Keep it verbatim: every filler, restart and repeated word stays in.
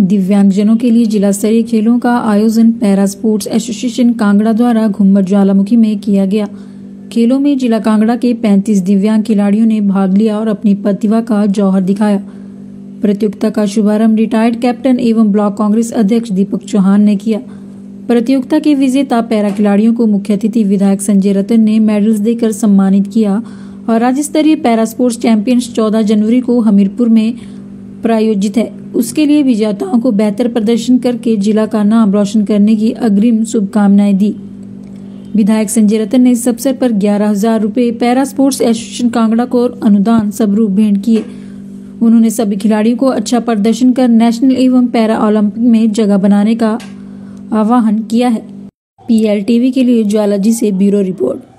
दिव्यांगजनों के लिए जिला स्तरीय खेलों का आयोजन पैरा स्पोर्ट्स एसोसिएशन कांगड़ा द्वारा घुम्मट ज्वालामुखी में किया गया। खेलों में जिला कांगड़ा के पैंतीस दिव्यांग खिलाड़ियों ने भाग लिया और अपनी प्रतिभा का जौहर दिखाया। प्रतियोगिता का शुभारंभ रिटायर्ड कैप्टन एवं ब्लॉक कांग्रेस अध्यक्ष दीपक चौहान ने किया। प्रतियोगिता के विजेता पैरा खिलाड़ियों को मुख्य अतिथि विधायक संजय रतन ने मेडल्स देकर सम्मानित किया और राज्य स्तरीय पैरा स्पोर्ट्स चैंपियंस चौदह जनवरी को हमीरपुर में प्रायोजित है। उसके लिए विजेताओं को बेहतर प्रदर्शन करके जिला का नाम रोशन करने की अग्रिम शुभकामनाएं दी। विधायक संजय रतन ने इस अवसर पर ग्यारह हजार रूपए पैरा स्पोर्ट्स एसोसिएशन कांगड़ा को अनुदान स्वरूप भेंट किए। उन्होंने सभी खिलाड़ियों को अच्छा प्रदर्शन कर नेशनल एवं पैरा ओलंपिक में जगह बनाने का आह्वान किया है। पीएल टीवी के लिए ज्वाला जी से ब्यूरो रिपोर्ट।